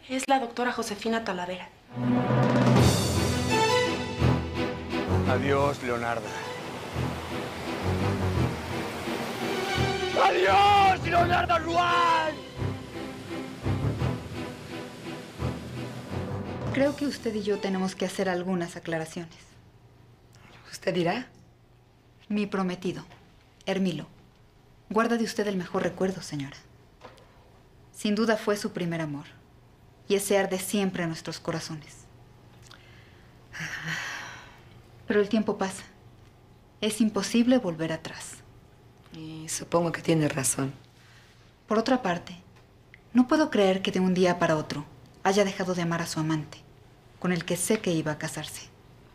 Es la doctora Josefina Talavera. Adiós, Leonarda. ¡Adiós, Leonarda Ruán! Creo que usted y yo tenemos que hacer algunas aclaraciones. ¿Usted dirá? Mi prometido, Hermilo, guarda de usted el mejor recuerdo, señora. Sin duda fue su primer amor. Y ese arde siempre en nuestros corazones. Pero el tiempo pasa. Es imposible volver atrás. Y supongo que tiene razón. Por otra parte, no puedo creer que de un día para otro haya dejado de amar a su amante, con el que sé que iba a casarse.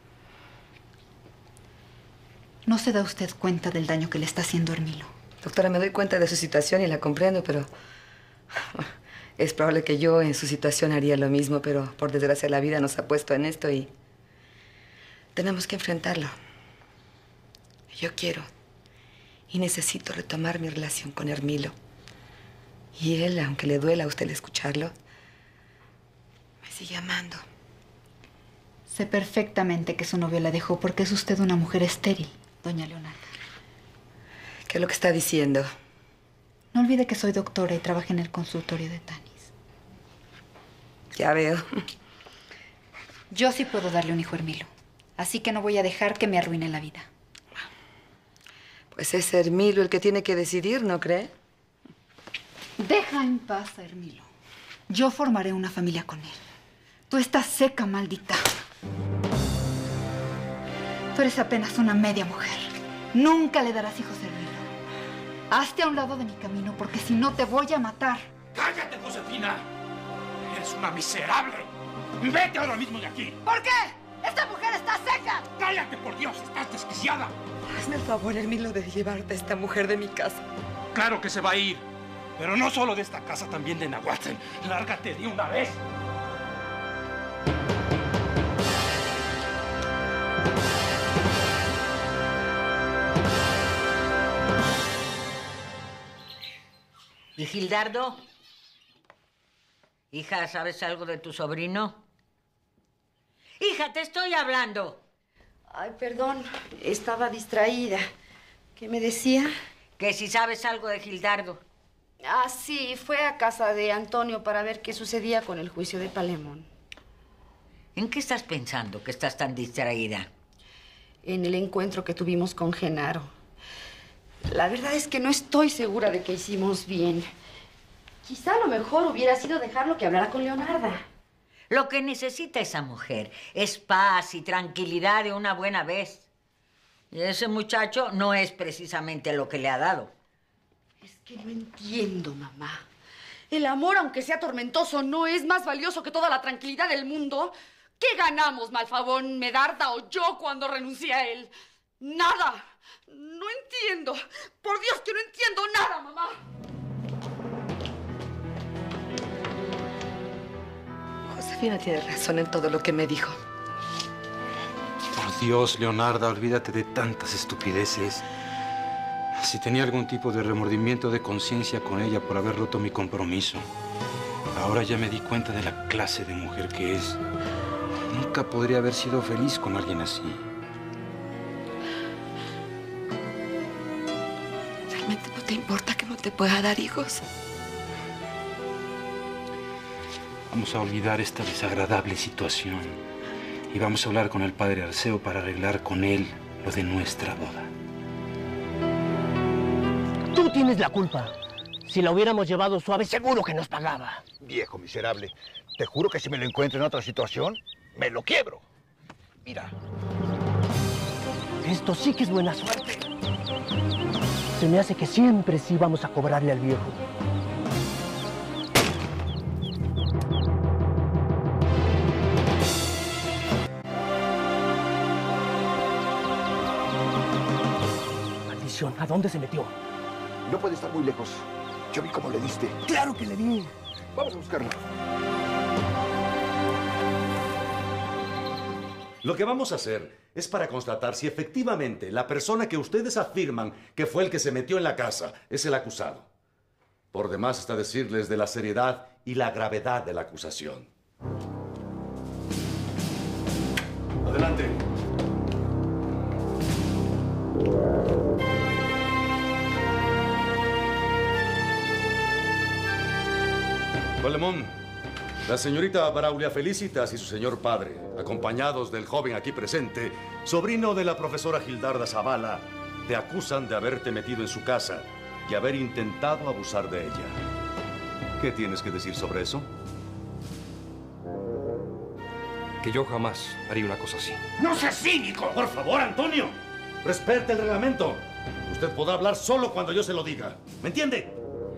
No se da usted cuenta del daño que le está haciendo Hermilo. Doctora, me doy cuenta de su situación y la comprendo, pero... es probable que yo en su situación haría lo mismo, pero por desgracia la vida nos ha puesto en esto y... tenemos que enfrentarlo. Yo quiero y necesito retomar mi relación con Hermilo. Y él, aunque le duela a usted el escucharlo, me sigue amando. Sé perfectamente que su novio la dejó porque es usted una mujer estéril, doña Leonarda. ¿Qué es lo que está diciendo? No olvide que soy doctora y trabajé en el consultorio de Tanis. Ya veo. Yo sí puedo darle un hijo a Hermilo, así que no voy a dejar que me arruine la vida. Pues es Hermilo el que tiene que decidir, ¿no cree? Deja en paz a Hermilo. Yo formaré una familia con él. Tú estás seca, maldita. Tú eres apenas una media mujer. Nunca le darás hijos a Hermilo. Hazte a un lado de mi camino, porque si no te voy a matar. ¡Cállate, Josefina! ¡Eres una miserable! ¡Vete ahora mismo de aquí! ¿Por qué? ¡Esta mujer está seca! ¡Cállate, por Dios! ¡Estás desquiciada! Hazme el favor, Hermilo, de llevarte a esta mujer de mi casa. ¡Claro que se va a ir! Pero no solo de esta casa, también de Nahuatl. ¡Lárgate de una vez! ¿Y Gildardo? Hija, ¿sabes algo de tu sobrino? Hija, te estoy hablando. Ay, perdón, estaba distraída. ¿Qué me decía? Que si sabes algo de Gildardo. Ah, sí, fue a casa de Antonio para ver qué sucedía con el juicio de Palemón. ¿En qué estás pensando que estás tan distraída? En el encuentro que tuvimos con Genaro. La verdad es que no estoy segura de que hicimos bien. Quizá lo mejor hubiera sido dejarlo que hablara con Leonarda. Lo que necesita esa mujer es paz y tranquilidad de una buena vez. Y ese muchacho no es precisamente lo que le ha dado. Es que no entiendo, mamá. El amor, aunque sea tormentoso, ¿no es más valioso que toda la tranquilidad del mundo? ¿Qué ganamos, Malfabón, Medarda o yo cuando renuncié a él? ¡Nada! No entiendo. Por Dios que no entiendo nada, mamá. Josefina tiene razón en todo lo que me dijo. Por Dios, Leonarda, olvídate de tantas estupideces. Si tenía algún tipo de remordimiento de conciencia con ella por haber roto mi compromiso. Ahora ya me di cuenta de la clase de mujer que es. Nunca podría haber sido feliz con alguien así. ¿Realmente no te importa que no te pueda dar hijos? Vamos a olvidar esta desagradable situación y vamos a hablar con el padre Arceo para arreglar con él lo de nuestra boda. Tú tienes la culpa. Si la hubiéramos llevado suave, seguro que nos pagaba. Viejo miserable, te juro que si me lo encuentro en otra situación, me lo quiebro. Mira. Esto sí que es buena suerte. Se me hace que siempre sí vamos a cobrarle al viejo. Maldición, ¿a dónde se metió? No puede estar muy lejos. Yo vi cómo le diste. ¡Claro que le di! Vamos a buscarlo. Lo que vamos a hacer es para constatar si efectivamente la persona que ustedes afirman que fue el que se metió en la casa es el acusado. Por demás está decirles de la seriedad y la gravedad de la acusación. Adelante. Palemón, la señorita Braulia Felicitas y su señor padre, acompañados del joven aquí presente, sobrino de la profesora Gildarda Zavala, te acusan de haberte metido en su casa y haber intentado abusar de ella. ¿Qué tienes que decir sobre eso? Que yo jamás haría una cosa así. ¡No seas cínico! Por favor, Antonio. Respete el reglamento. Usted podrá hablar solo cuando yo se lo diga. ¿Me entiende?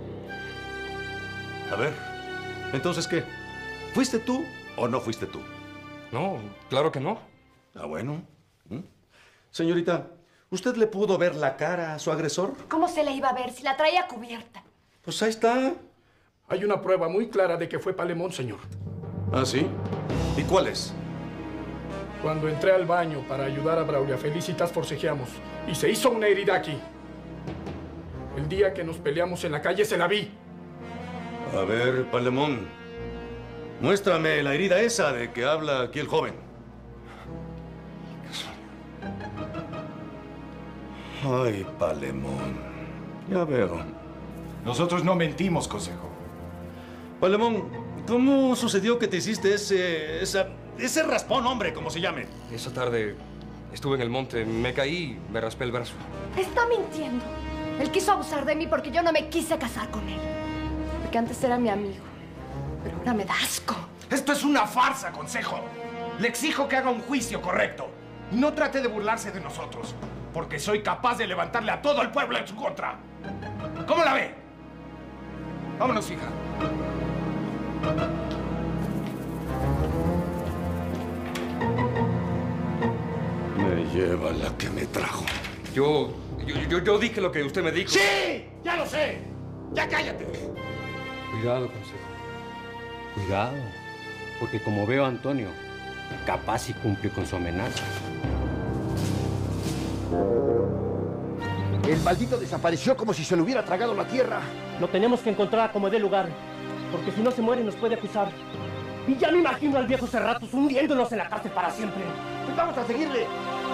A ver, entonces, ¿qué? ¿Fuiste tú o no fuiste tú? No, claro que no. Ah, bueno. Señorita, ¿usted le pudo ver la cara a su agresor? ¿Cómo se le iba a ver si la traía cubierta? Pues ahí está. Hay una prueba muy clara de que fue Palemón, señor. ¿Ah, sí? ¿Y cuál es? Cuando entré al baño para ayudar a Braulia Felicitas, forcejeamos. Y se hizo una herida aquí. El día que nos peleamos en la calle se la vi. A ver, Palemón. Muéstrame la herida esa de que habla aquí el joven. Ay, Palemón. Ya veo. Nosotros no mentimos, consejo. Palemón, ¿cómo sucedió que te hiciste ese raspón, hombre, como se llame? Esa tarde estuve en el monte, me caí y me raspé el brazo. Está mintiendo. Él quiso abusar de mí porque yo no me quise casar con él. Porque antes era mi amigo. Pero ahora me da asco. Esto es una farsa, consejo. Le exijo que haga un juicio correcto. Y no trate de burlarse de nosotros. Porque soy capaz de levantarle a todo el pueblo en su contra. ¿Cómo la ve? Vámonos, hija. Me lleva la que me trajo. Yo dije lo que usted me dijo. ¡Sí! ¡Ya lo sé! ¡Ya cállate! Cuidado, consejo. Cuidado. Porque como veo a Antonio, capaz y cumple con su amenaza. El maldito desapareció como si se lo hubiera tragado la tierra. Lo tenemos que encontrar como dé lugar, porque si no se muere nos puede acusar. Y ya me imagino al viejo Cerratos hundiéndonos en la cárcel para siempre. Pues vamos a seguirle.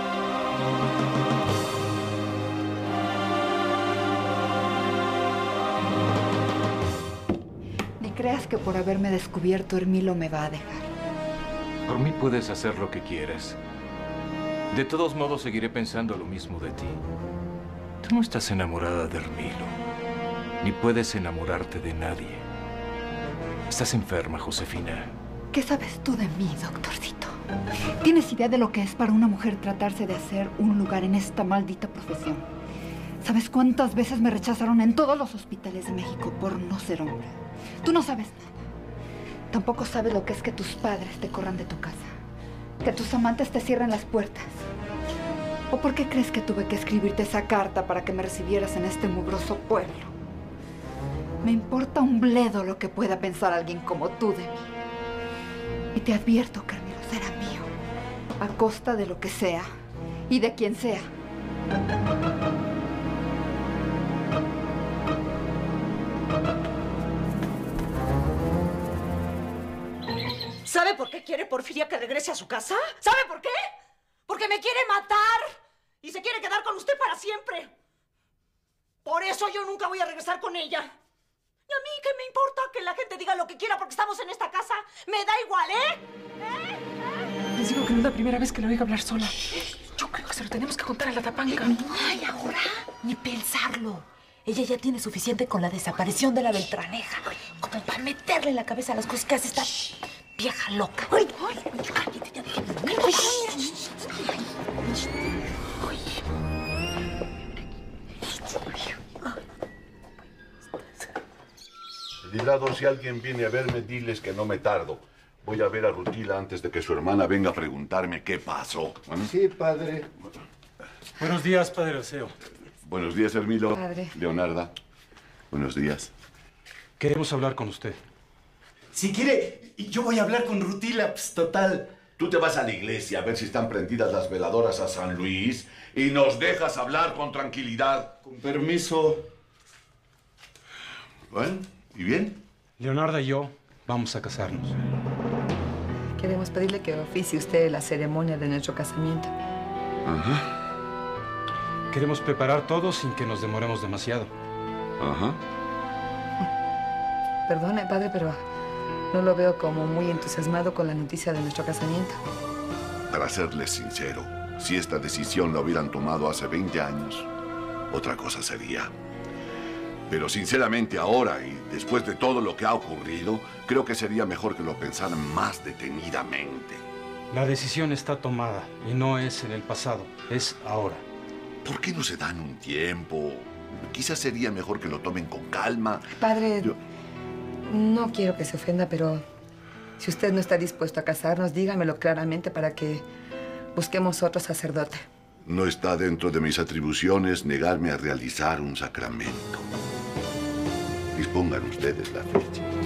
Ni creas que por haberme descubierto Hermilo me va a dejar. Por mí puedes hacer lo que quieras. De todos modos, seguiré pensando lo mismo de ti. Tú no estás enamorada de Hermilo, ni puedes enamorarte de nadie. Estás enferma, Josefina. ¿Qué sabes tú de mí, doctorcito? ¿Tienes idea de lo que es para una mujer tratarse de hacer un lugar en esta maldita profesión? ¿Sabes cuántas veces me rechazaron en todos los hospitales de México por no ser hombre? Tú no sabes nada. Tampoco sabes lo que es que tus padres te corran de tu casa. Que tus amantes te cierren las puertas. ¿O por qué crees que tuve que escribirte esa carta para que me recibieras en este mugroso pueblo? Me importa un bledo lo que pueda pensar alguien como tú de mí. Y te advierto que Hermilo será mío, a costa de lo que sea y de quien sea. ¿Sabe por qué quiere Porfiria que regrese a su casa? ¿Sabe por qué? Porque me quiere matar y se quiere quedar con usted para siempre. Por eso yo nunca voy a regresar con ella. Y a mí, ¿qué me importa que la gente diga lo que quiera porque estamos en esta casa? Me da igual, ¿eh? Les digo que no es la primera vez que lo oigo hablar sola. Yo creo que se lo tenemos que contar a la tapanca. Ay, ahora, ni pensarlo. Ella ya tiene suficiente con la desaparición de la Beltraneja, como para meterle en la cabeza las cosas que hace esta vieja loca. Ay, cállate, ya déjame dormir. Librado, si alguien viene a verme, diles que no me tardo. Voy a ver a Rutila antes de que su hermana venga a preguntarme qué pasó. Sí, padre. Buenos días, padre Alceo. Buenos días, Hermilo. Padre. Leonarda. Buenos días. Queremos hablar con usted. Si quiere, yo voy a hablar con Rutila, pues total. Tú te vas a la iglesia a ver si están prendidas las veladoras a San Luis y nos dejas hablar con tranquilidad. Con permiso. Bueno, ¿y bien? Leonarda y yo vamos a casarnos. Queremos pedirle que oficie usted la ceremonia de nuestro casamiento. Ajá. Queremos preparar todo sin que nos demoremos demasiado. Ajá. Perdone, padre, pero no lo veo como muy entusiasmado con la noticia de nuestro casamiento. Para serles sincero, si esta decisión la hubieran tomado hace 20 años, otra cosa sería. Pero sinceramente ahora y después de todo lo que ha ocurrido, creo que sería mejor que lo pensaran más detenidamente. La decisión está tomada y no es en el pasado, es ahora. ¿Por qué no se dan un tiempo? Quizás sería mejor que lo tomen con calma. Padre, no quiero que se ofenda, pero si usted no está dispuesto a casarnos, dígamelo claramente para que busquemos otro sacerdote. No está dentro de mis atribuciones negarme a realizar un sacramento. Dispongan ustedes la fecha.